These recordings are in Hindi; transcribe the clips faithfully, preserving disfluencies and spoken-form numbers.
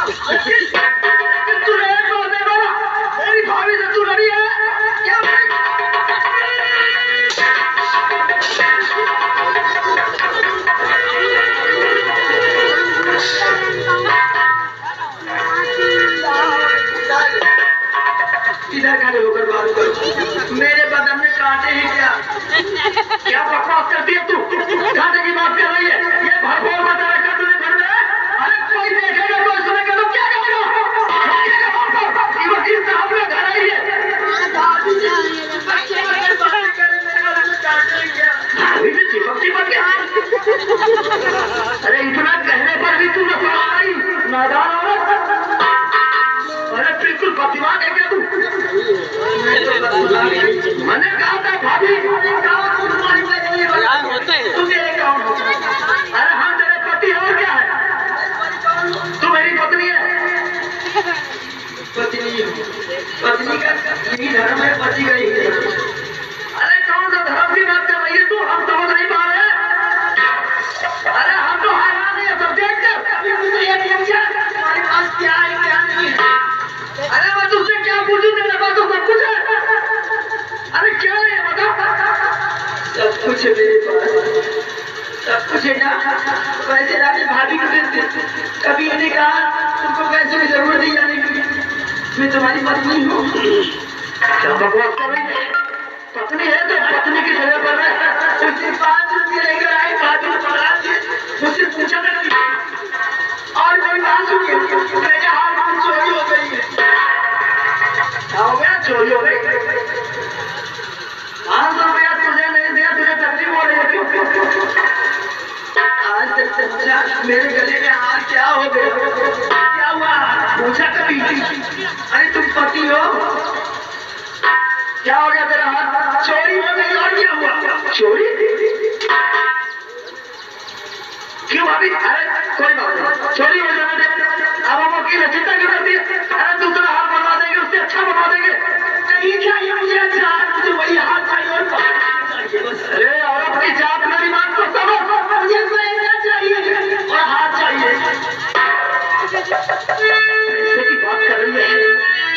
मेरी भाभी से तू लड़ी है क्या? इधर खड़े होकर बात करो। मेरे बदन में कांटे हैं क्या? क्या बकवास करती है तू? कांटे की बात कर रही है? ये भरपूर बता रखा तूने घर में। अरे कोई देखेगा कोई सुनेगा तो क्या करेगा? वकील साहब ने घर आई है। चिपक चिपक के अरे इतना कहने पर भी तू आई नादान औरत। अरे बिल्कुल बददिमाग है क्या तू? मैंने कहा था भाभी अरे हम तेरे पति है और क्या है? तू मेरी पत्नी है। पत्नी पत्नी का यही धर्म है, पति का ही। अरे कौन सा धर्म की बात कर रही है तू? हम समझ नहीं पा रहे। अरे हम तो हैरान है सब देख कर। हमारे पास क्या है क्या नहीं है? अरे मैं तुझसे क्या पूछूं? तेरे पास तो सब कुछ है। अरे क्या है बता? सब कुछ है मेरे पास, सब कुछ है ना। वैसे रानी भाभी को कभी मैंने कहा तुमको पैसे की जरूरत नहीं जाने की, मैं तुम्हारी पत्नी हूँ। क्या बकवास कर रही है? पत्नी है तो पत्नी की जगह पर है। उससे पांच रुपये लेकर आए, भाभी ने पकड़ा दिए, मुझसे पूछा करती और कोई बात सुनिए मेरे हाथ में चोरी हो गई है। क्या हो गया? चोरी हो गई। पांच सौ रुपया तुझे नहीं दिया, तुझे तकलीफ हो रही है क्यों? आज तक समझा मेरे गले में हाथ क्या हो गया? क्या हुआ? पूछा कभी? अरे तुम पति हो, क्या हो गया तेरा हाथ? चोरी हो गई और क्या हुआ? चोरी क्यों भाभी? अरे कोई बात नहीं, चोरी हो जाने दे। अब हम वकील है, चिंता क्यों करती है? अरे दूसरा हाथ बनवा देंगे, उससे अच्छा बनवा देंगे। नहीं चाहिए मुझे अच्छा हाथ, मुझे वही हाथ चाहिए और चाहिए। अरे औरत की जात मेरी बात को समझ, मुझे पैसा चाहिए और हाथ चाहिए। पैसे की बात कर रही है?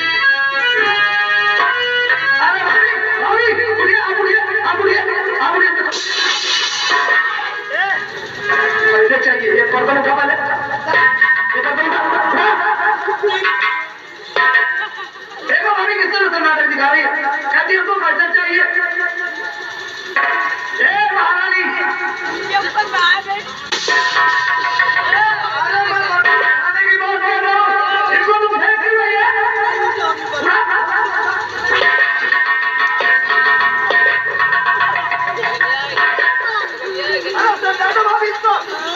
अरे भाभी भाभी बुढ़िया बुढ़िया बुढ़िया बुढ़िया पैसे चाहिए। ये पर्दा उठा वाले, ये पर्दा उठा। देखो भाभी किस तरह से नाटक दिखा रही है। कहती है तुम पैसे चाहिए। ए महारानी आने की बात कर रहा हूँ, इसको तुम फेंक क्यों रही है? भाभी इसको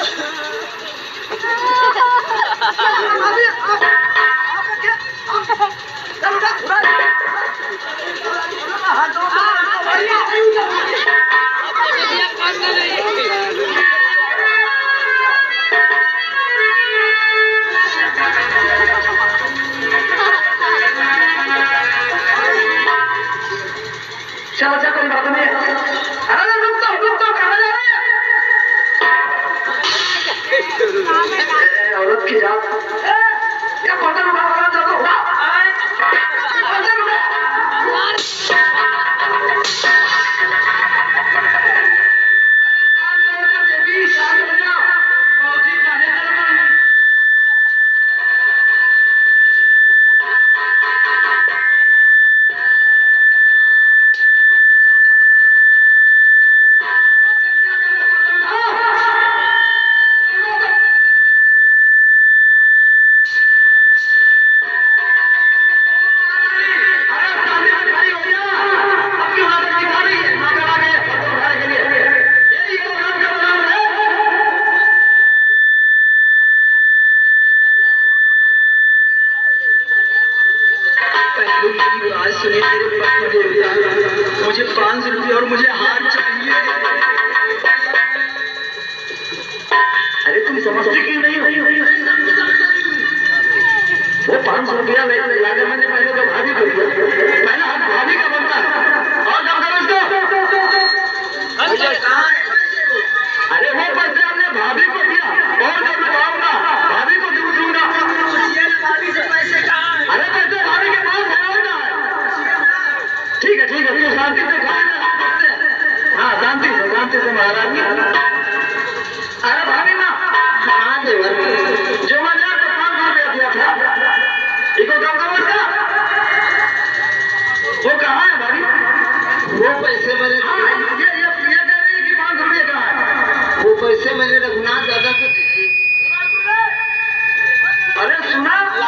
चलो चलो कोई बात नहीं। अरे रुक तो रुक तो कहाँ जा रहे हैं? औरत की जात क्या बर्तन उठा उठा चलो उठा बर्तन उठा। मुझे पांच रुपये और मुझे हार चाहिए। अरे तुम समझते क्यों नहीं हो? वो पांच सौ रुपया लाकर मैंने पहले तो भाभी को दिया, पहला हाथ भाभी का बनता है। और जब करो इसको अरे वो पैसे हमने भाभी को दिया और जब मैं आऊंगा भाभी को दूंगा।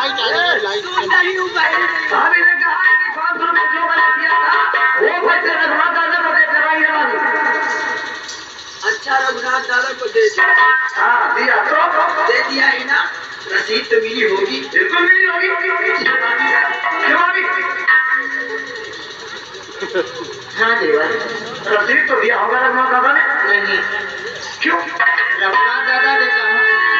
लाइट आ रही है, लाइट भाभी ने कहा कि पाँच सौ रुपये जो मैंने दिया था वो पैसे रघुनाथ दादा को दे कराइए वाली। अच्छा रघुनाथ दादा को दे दिया। हाँ दिया तो दे दिया ही ना, रसीद तो मिली होगी। बिल्कुल मिली होगी। क्यों अभी हाँ देवा, रसीद तो दिया होगा रघुनाथ दादा ने। नहीं क्यों? रघुनाथ दादा ने कहा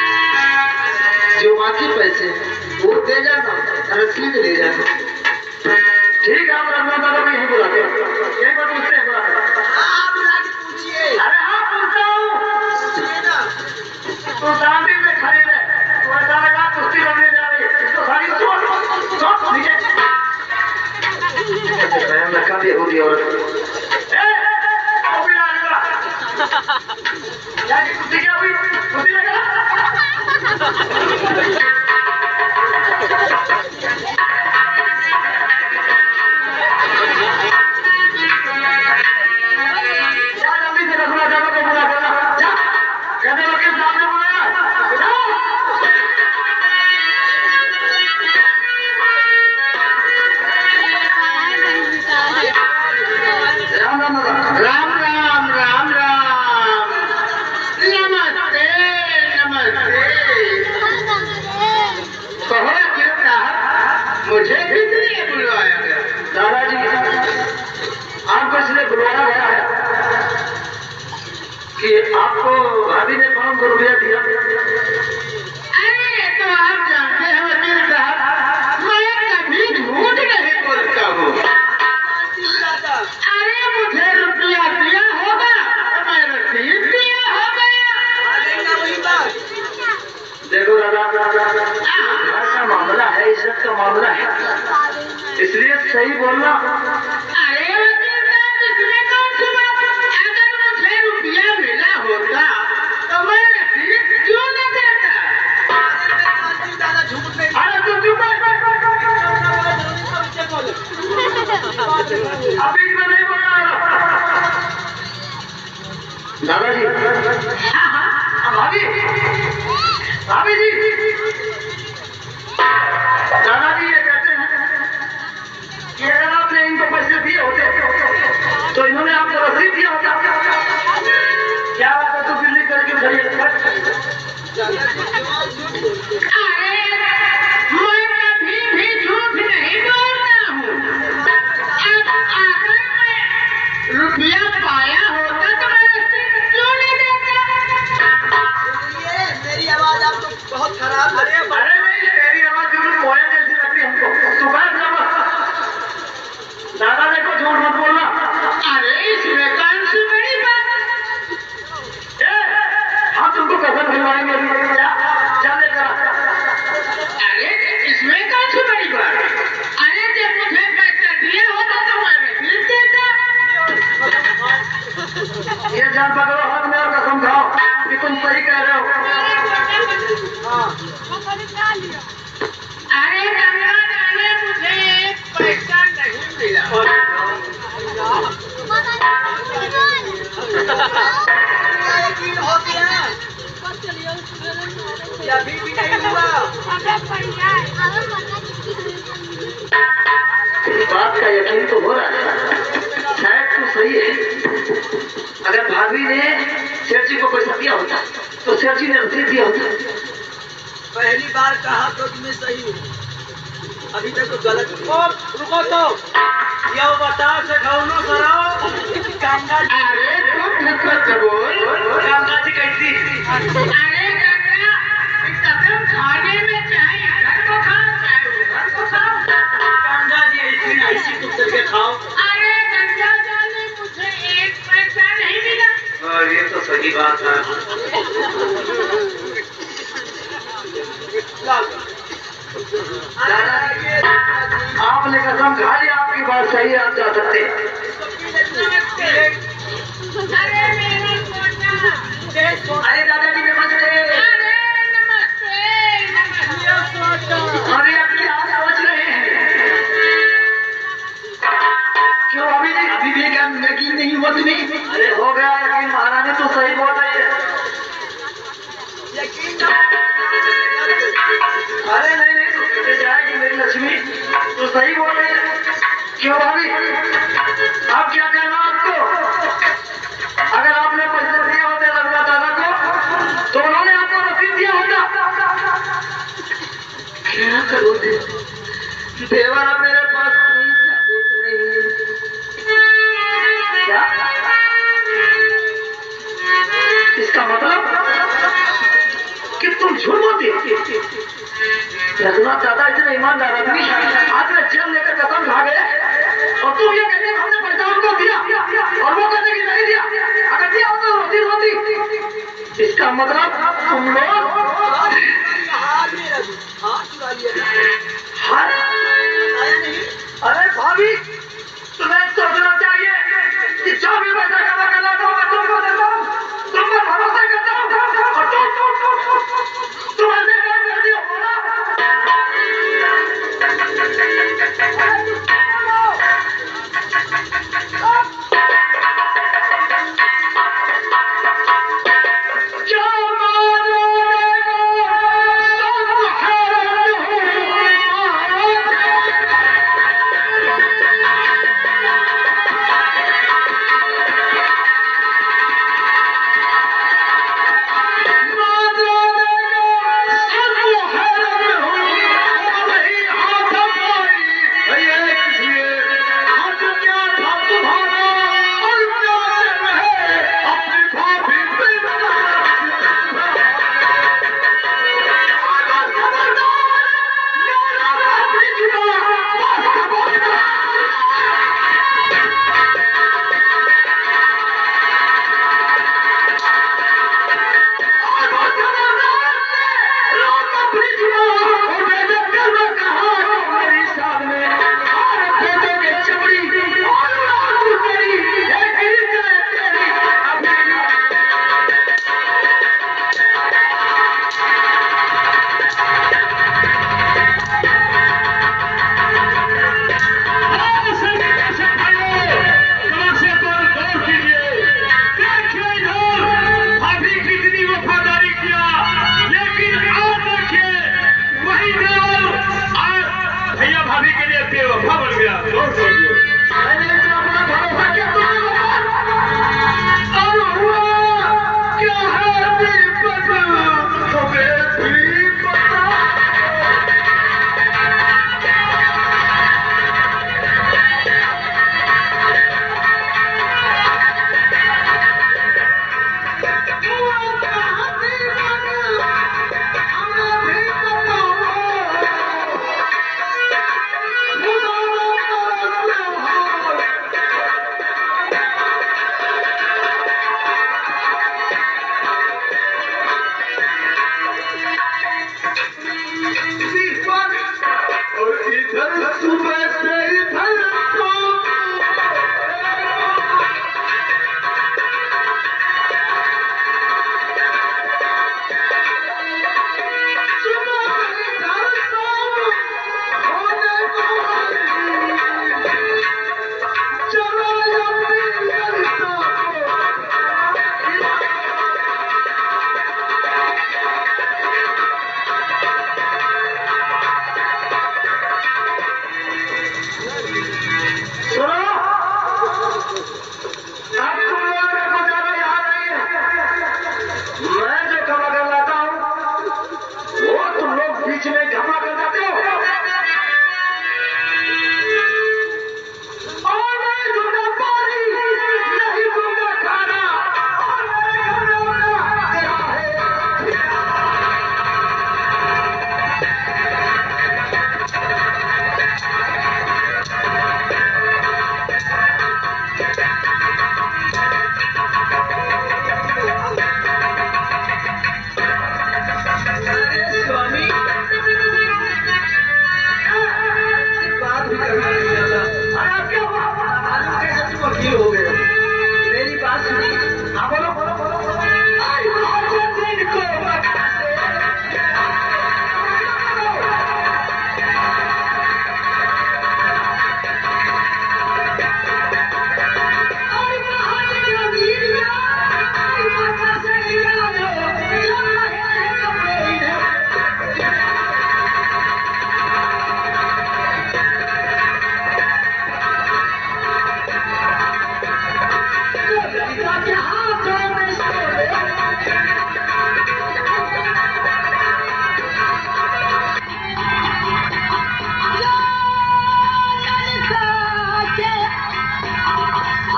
जो बाकी पैसे वो दे जाना, रसीद ले जाना। ठीक है, आप रघुनाथ दादा को यहीं बुलाते हैं, यहीं पर पूछते हैं बुलाते हैं। आप पूछिए। अरे हाँ पूछता हूँ, पूछिए ना। तो शांति से खड़े रहे, तो ऐसा लगा कुश्ती लड़ने जा रही है। इसको सारी सोच सोच नीचे मैं काफी होती औरत क्या कुश्ती क्या हुई? कुश्ती लगा जल्दी से रघुनाथ दादा को बुला करना। जा कहते वकील साहब ने बुलाया। राम राम राम राम राम राम। नमस्ते नमस्ते। कहो क्यों साहब, मुझे किस लिए बुलवाया गया? दादाजी आपको इसलिए बुलवाया गया है कि आपको भाभी ने पाँच सौ रुपया दिया। अरे तो आप जानते हैं वकील साहब, मैं कभी झूठ नहीं बोलता हूँ। अरे मुझे रुपया दिया होगा तो मैं रसीद दिया होगा। देखो दादा, घर का मामला है, इज्जत का मामला है, इसलिए सही बोलना। अरे वकील साहब, इसमें कौन सी बात? अगर मुझे रुपया मिला होता तो मैं रसीद क्यों न देता? अरे तुम चुप अब बीच में नहीं बोलना। दादाजी भाभी भाभी जी, दादाजी ये कहते हैं कि अगर आपने इनको पैसे दिए होते तो इन्होंने आपको रसीद दिया होता। क्या बात है, तू बिल्ली करके खड़ी है? अरे मैं कभी भी झूठ नहीं बोलता हूँ। अगर मैं रुपया पाया होता तो मैं रसीद क्यों नहीं देता? मेरी आवाज आपको बहुत खराब लग रही है। अरे नहीं, तेरी आवाज जरूर मोया जैसी लगती है हमको। तू बैठ जा बस। दादा देखो झूठ मत बोलना। अरे इसमें कौन सी बड़ी बात? हम तुमको कसम खिलवाएंगे। क्या लेकर? अरे इसमें कौन सी बड़ी बात? अरे जब मुझे पैसा दिया होता तो मैं रसीद देता। ये जान पकड़ो हाथ में और कसम खाओ कि तुम सही कह रहे हो। अरे गंगा जाने मुझे एक पैसा नहीं मिला। यकीन हो गया? अभी भी नहीं हुआ। इस बात का यकीन तो हो रहा है, शायद तो सही है। अगर भाभी ने सेठ जी को पैसा दिया होता तो सेठ जी ने रसीद दिया होता। पहली बार कहा तो मैं सही हूँ, अभी तक तो गलत हूँ। रुको तो ये बताओ सखौनो सराओ गंगा। अरे तुम बोल गंगा जी कैसी? अरे गंगा कदम खाने में चाहे घर को खाओ चाहे घर को खाओ। गंगा जी ऐसी ऐसी तुम करके खाओ। अरे गंगा जाने मुझे एक पैसा नहीं मिला। और ये तो सही बात है। आपने कसम खा ली, आपकी बात सही है, आप जा सकते हैं। अरे दादाजी नमस्ते। अरे नमस्ते नमस्ते। अरे आप क्या सोच रहे हैं? क्यों अभी नहीं अभी भी क्या यकीन नहीं हुआ तुम्हें? अरे हो गया यकीन, महारानी तो सही बोल रही है। यकीन अरे नहीं नहीं सही बोल रहे हैं। क्यों भाभी, आप क्या कहना आपको? अगर आपने पैसे दिए होते रघुनाथ दादा को तो उन्होंने आपको रसीद दिया होता। क्या करोगे देवर, अब मेरे पास कोई सबूत नहीं है। क्या इसका मतलब कि तुम झूठ बोलती हो? रघुनाथ दादा इतने ईमानदार आदमी आज में जेल लेकर कसम खा गए और तुम ये कहते हो हमने पैसा उनको दिया और वो कहते कि नहीं दिया। अगर दिया होता तो रसीद होती। इसका मतलब तुम लोग हाथ में रखो, हाथ चुरा लिया।